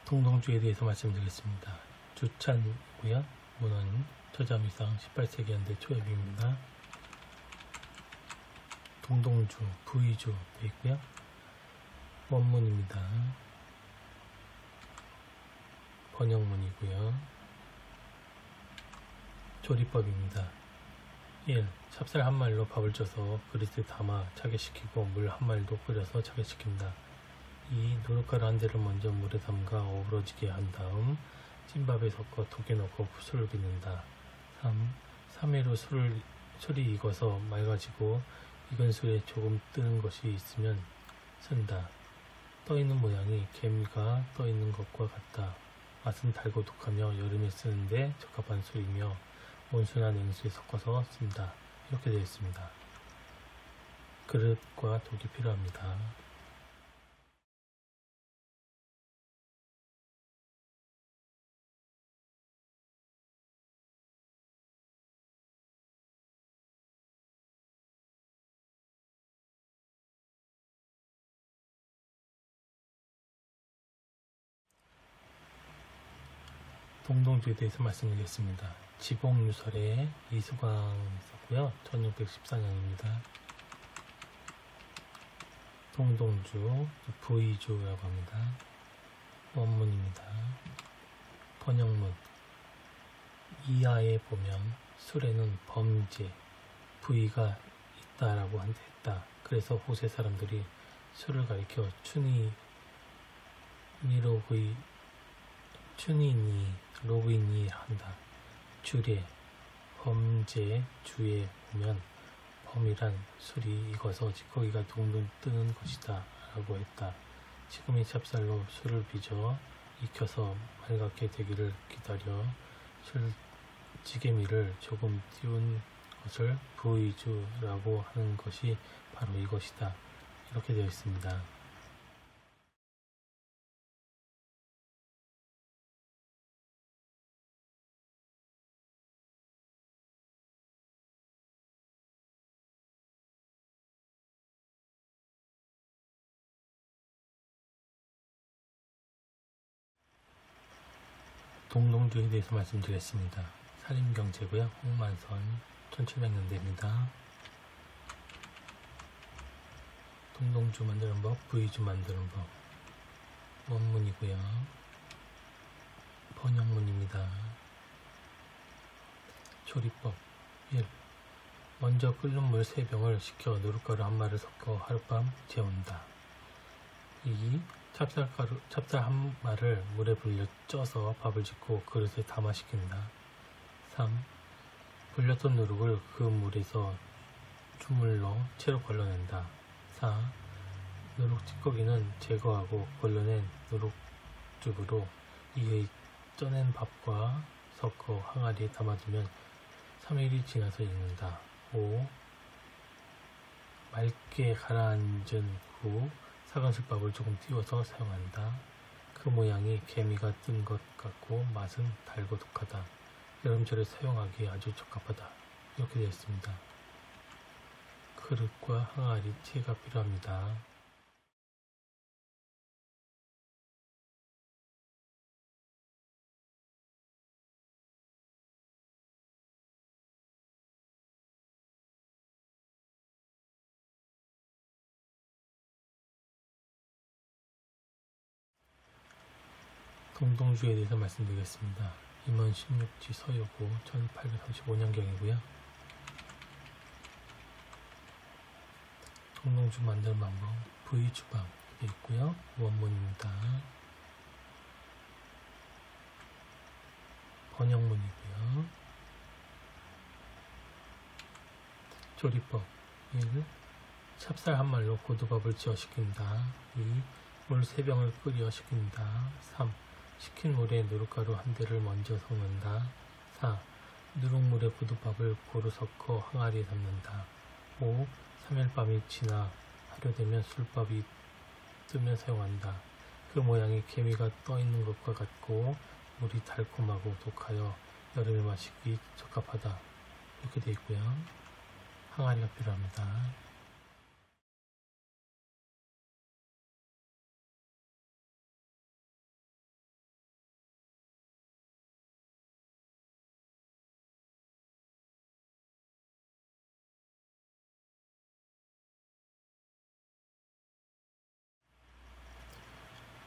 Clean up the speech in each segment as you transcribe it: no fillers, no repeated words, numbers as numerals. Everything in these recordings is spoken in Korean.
동동주에 대해서 말씀드리겠습니다. 주찬이고요. 문헌 저자미상 18세기 현대 초엽입니다. 동동주, 부의주 되어 있고요. 원문입니다. 번역문이고요. 조리법입니다. 1. 찹쌀 한 마리로 밥을 쪄서 그릇에 담아 차게시키고 물 한 마리도 끓여서 차게시킨다. 2. 누룩가루 한 대를 먼저 물에 담가 어우러지게 한 다음 찐밥에 섞어 독에 넣고 술을 빚는다. 3. 3일 후 술이 익어서 맑아지고 익은 술에 조금 뜨는 것이 있으면 쓴다. 떠있는 모양이 개미가 떠있는 것과 같다. 맛은 달고 독하며 여름에 쓰는데 적합한 술이며 온수나 냉수에 섞어서 쓴다. 이렇게 되어 있습니다. 그릇과 독이 필요합니다. 동동주에 대해서 말씀드리겠습니다. 지봉유설에 이수광이 있었고요. 1614년입니다. 동동주, 부의주라고 합니다. 원문입니다. 번역문. 이하에 보면 술에는 범죄, 부의가 있다라고 했다. 그래서 호세 사람들이 술을 가리켜 로그이니 한다. 주례, 범죄, 주에 보면 범이란 술이 익어서 찌꺼기가 둥둥 뜨는 것이다 라고 했다. 지금의 찹쌀로 술을 빚어 익혀서 맑게 되기를 기다려 찌개미를 조금 띄운 것을 부의주라고 하는 것이 바로 이것이다. 이렇게 되어 있습니다. 동동주에 대해서 말씀드리겠습니다. 살림경제고요. 홍만선 1700년대입니다. 동동주 만드는 법, 부의주 만드는 법. 원문이고요. 번역문입니다. 조리법 1. 먼저 끓는 물 3병을 식혀 누룩가루 한 마를 섞어 하룻밤 재운다. 2. 찹쌀 한 마를 물에 불려 쪄서 밥을 짓고 그릇에 담아 식힌다. 3. 불렸던 누룩을 그 물에서 주물러 채로 걸러낸다. 4. 누룩 찌꺼기는 제거하고 걸러낸 누룩죽으로 이의 쪄낸 밥과 섞어 항아리에 담아두면 3일이 지나서 익는다. 5. 맑게 가라앉은 후 사간술밥을 조금 띄워서 사용한다. 그 모양이 개미가 뜬 것 같고 맛은 달고 독하다. 여름철에 사용하기에 아주 적합하다. 이렇게 되어 있습니다. 그릇과 항아리, 채가 필요합니다. 동동주에 대해서 말씀드리겠습니다. 임원 16지 서효고 1835년경이고요. 동동주 만드는 방법, 부의주방 되어 있고요. 원문입니다. 번역문이고요. 조리법 1. 찹쌀 한 말로 고두밥을 지어 식힌다. 2. 물 3병을 끓여 식힌다. 3. 식힌 물에 누룩가루 한 대를 먼저 섞는다. 4. 누룩물에 고두밥을 고루 섞어 항아리에 담는다. 5. 3일 밤이 지나 하려 되면 술밥이 뜨면 사용한다. 그 모양이 개미가 떠있는 것과 같고 물이 달콤하고 독하여 여름에 마시기 적합하다. 이렇게 되어 있고요. 항아리가 필요합니다.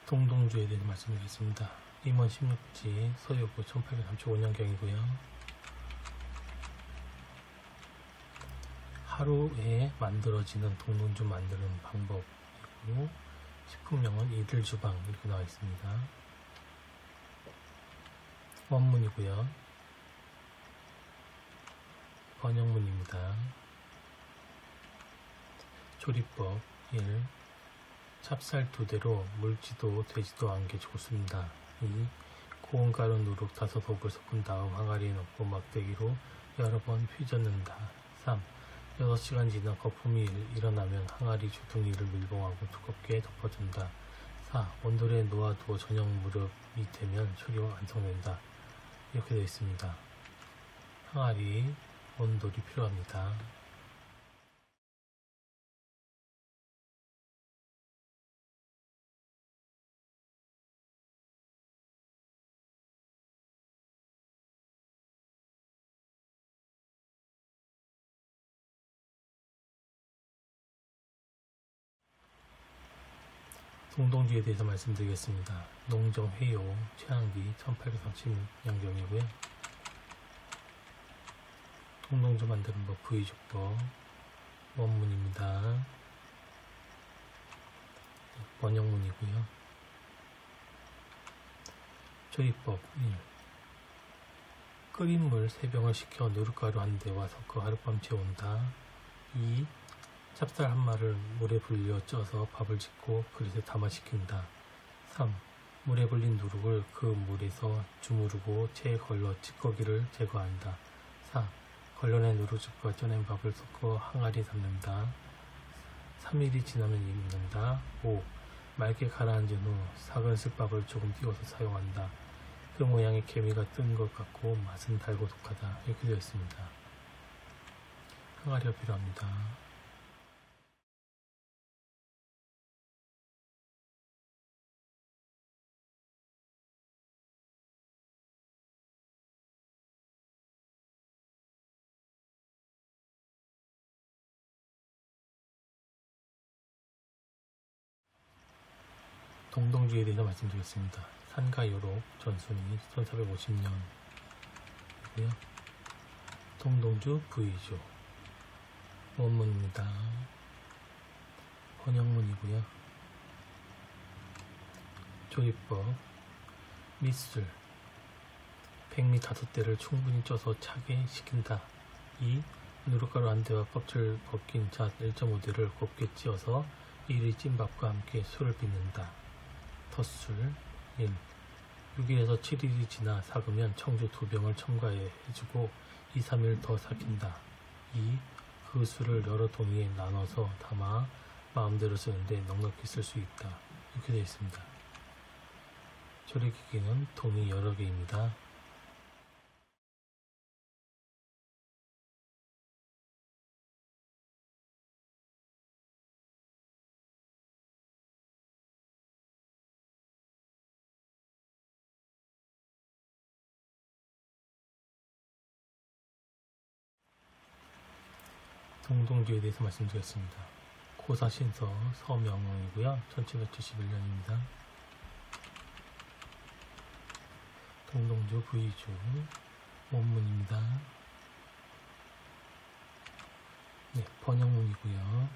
동동주에 대해서 말씀드리겠습니다. 임원 16지 서유부 1835년경이고요. 하루에 만들어지는 동동주 만드는 방법이고 식품명은 이들주방 이렇게 나와 있습니다. 원문이고요. 번역문입니다. 조리법 1. 찹쌀 2대로 물지도 되지도 않게 좋습니다. 2. 고온가루 누룩 5홉을 섞은 다음 항아리에 넣고 막대기로 여러 번 휘젓는다. 3. 6시간 지나 거품이 일어나면 항아리 주둥이를 밀봉하고 두껍게 덮어준다. 4. 온돌에 놓아두어 저녁 무렵이 되면 초리가 완성된다. 이렇게 되어 있습니다. 항아리, 온돌이 필요합니다. 동동주에 대해서 말씀드리겠습니다. 농정회요 최항기 1830년경이고요. 동동주 만드는 법 부의주법 원문입니다. 번역문이고요. 조리법 1. 끓인 물 3병을 식혀 누룩가루 1대와 섞어 하룻밤 재운다. 2. 찹쌀 1마를 물에 불려 쪄서 밥을 짓고 그릇에 담아 식힌다. 3. 물에 불린 누룩을 그 물에서 주무르고 체에 걸러 찌꺼기를 제거한다. 4. 걸러낸 누룩즙과 쪄낸 밥을 섞어 항아리에 담는다. 3일이 지나면 익는다. 5. 맑게 가라앉은 후 삭은 쓱밥을 조금 띄워서 사용한다. 그 모양이 개미가 뜬 것 같고 맛은 달고 독하다. 이렇게 되어 있습니다. 항아리가 필요합니다. 동동주에 대해서 말씀드리겠습니다. 산가요록 전순이 1450년이고요. 동동주 부의주 원문입니다. 번역문이고요. 조리법 밑술 백미 5대를 충분히 쪄서 차게 식힌다. 2. 누룩가루 1대와 껍질 벗긴 잣 1.5대를 곱게 찧어서 이를 찐밥과 함께 술을 빚는다. 덧술 1. 6일에서 7일이 지나 삭으면 청주 2병을 첨가해주고 2, 3일 더 삭힌다. 2. 그 술을 여러 동이에 나눠서 담아 마음대로 쓰는데 넉넉히 쓸 수 있다. 이렇게 되어 있습니다. 조리기기는 동이 여러 개입니다. 동동주에 대해서 말씀드리겠습니다. 고사신서 서명호이고요. 1771년입니다. 동동주 부의주 원문입니다. 네, 번역문이고요.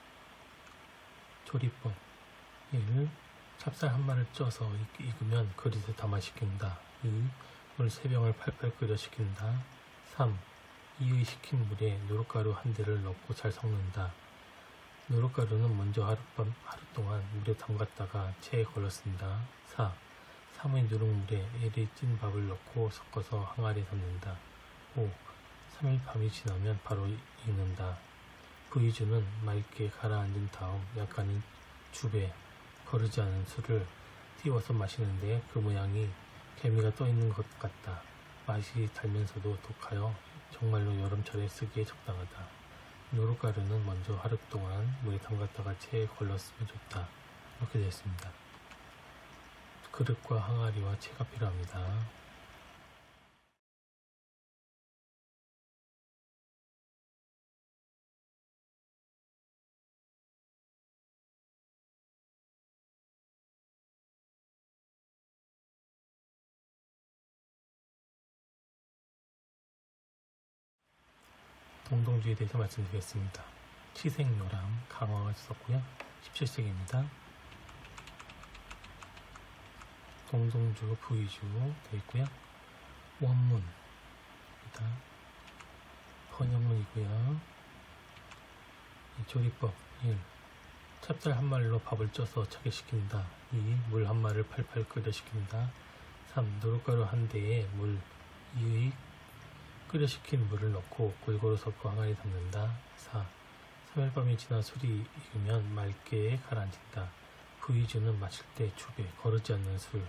조리법 1. 찹쌀 1마를 쪄서 익으면 그릇에 담아 식힌다. 2. 물 3병을 팔팔 끓여 식힌다. 3. 이의 식힌 물에 누룩가루 1대를 넣고 잘 섞는다. 누룩가루는 먼저 하루 동안 물에 담갔다가 체에 걸러 쓴다. 4. 3의 누룩물에 애리 찐 밥을 넣고 섞어서 항아리에 담는다. 5. 3일 밤이 지나면 바로 익는다. 부의주는 맑게 가라앉은 다음 약간의 주배, 거르지 않은 술을 띄워서 마시는데 그 모양이 개미가 떠있는 것 같다. 맛이 달면서도 독하여 정말로 여름철에 쓰기에 적당하다. 누룩가루는 먼저 하루 동안 물에 담갔다가 체에 걸렀으면 좋다. 이렇게 되어 있습니다. 그릇과 항아리와 체가 필요합니다. 동동주에 대해서 말씀드리겠습니다. 치생요람 강화가 썼고요. 17세기입니다. 동동주 부위주 되어 있고요. 원문입니다. 번역문이고요. 조리법 1. 찹쌀 한 말로 밥을 쪄서 차게 식힌다. 2. 물 한 말을 팔팔 끓여 식힌다. 3. 누룩가루 한 대에 물 2. 끓여 식힌 물을 넣고 골고루 섞어 항아리에 담는다. 4. 3일 밤이 지나 술이 익으면 맑게 가라앉힌다. 부위주는 마실 때 주배, 거르지 않는 술로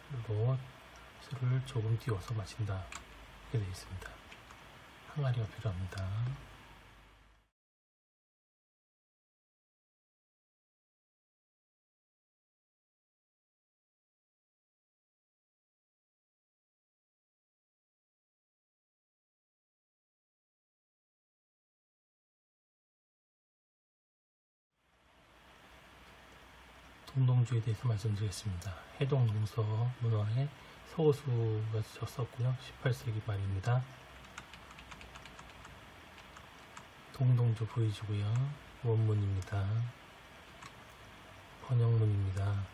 술을 조금 띄워서 마신다. 이렇게 되어 있습니다. 항아리가 필요합니다. 동동주에 대해서 말씀드리겠습니다. 해동동서 문화에 서우수가 썼고요. 18세기 말입니다. 동동주 부위주고요. 원문입니다. 번역문입니다.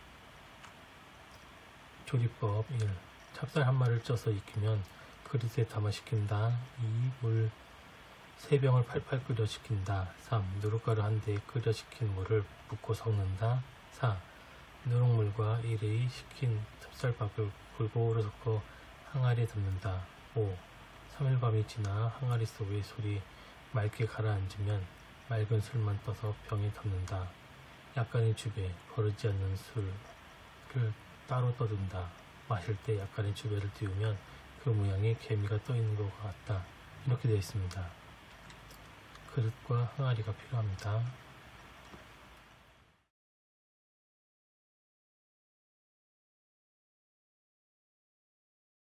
조리법 1. 찹쌀 한 말을 쪄서 익히면 그릇에 담아 식힌다. 2. 물 3병을 팔팔 끓여 식힌다. 3. 누룩가루 한 대에 끓여 식힌 물을 붓고 섞는다. 4. 누룩물과 1의 식힌 찹쌀밥을 골고루 섞어 항아리에 담는다. 5. 3일 밤이 지나 항아리 속의 술이 맑게 가라앉으면 맑은 술만 떠서 병에 담는다. 약간의 주배, 거르지 않는 술을 따로 떠둔다. 마실 때 약간의 주배를 띄우면 그 모양이 개미가 떠 있는 것 같다. 이렇게 되어 있습니다. 그릇과 항아리가 필요합니다.